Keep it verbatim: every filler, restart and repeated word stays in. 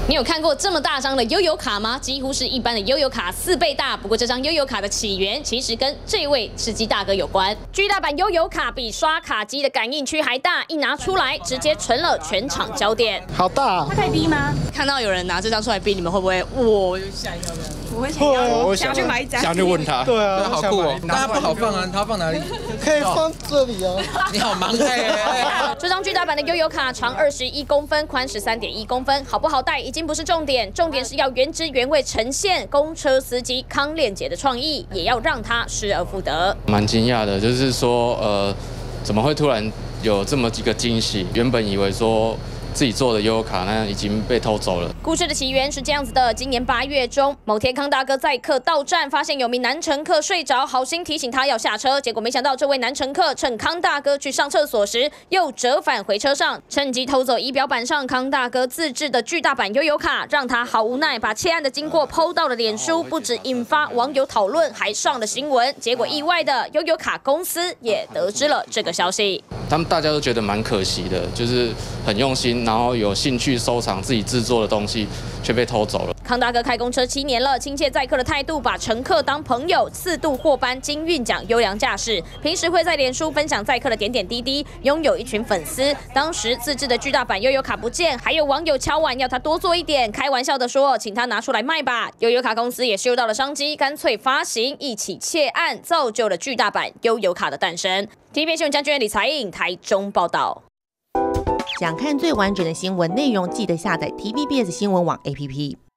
你有看过这么大张的悠游卡吗？几乎是一般的悠游卡四倍大。不过这张悠游卡的起源其实跟这位吃鸡大哥有关。巨大版悠游卡比刷卡机的感应区还大，一拿出来直接成了全场焦点。 好大！ 它可以逼吗？ 看到有人拿这张出来逼，你们会不会？我就吓一跳这样。 我会想要， 我想去买一张。 想去问他。 对啊， 好酷哦！那它不好放啊，它放哪里？ 可以放这里啊。 你好盲哎！ 这张巨大版的悠游卡长二十一公分，宽十三点一公分，好不好带已经不是重点，重点是要原汁原味呈现公车司机康炼杰的创意，也要让他失而复得。 蛮惊讶的，就是说，呃，怎么会突然有这么几个惊喜？原本以为说自己做的悠游卡那已经被偷走了。 故事的起源是这样子的：今年八月中，某天康大哥载客到站，发现有名男乘客睡着，好心提醒他要下车，结果没想到这位男乘客趁康大哥去上厕所时，又折返回车上，趁机偷走仪表板上康大哥自制的巨大版悠游卡，让他好无奈，把窃案的经过 P O 到了脸书，不止引发网友讨论，还上了新闻。结果意外的，悠游卡公司也得知了这个消息。 他们大家都觉得蛮可惜的，就是很用心，然后有兴趣收藏自己制作的东西，却被偷走了。 康大哥开公车七年了，亲切载客的态度，把乘客当朋友，四度获颁金韵奖优良驾驶。平时会在脸书分享载客的点点滴滴，拥有一群粉丝。当时自制的巨大版悠游卡不见，还有网友敲碗要他多做一点，开玩笑的说，请他拿出来卖吧。悠游卡公司也嗅到了商机，干脆发行一起窃案，造就了巨大版悠游卡的诞生。T V B S 新闻江娟、李彩颖台中报道。 想看最完整的新闻内容，记得下载 T V B S 新闻网 A P P。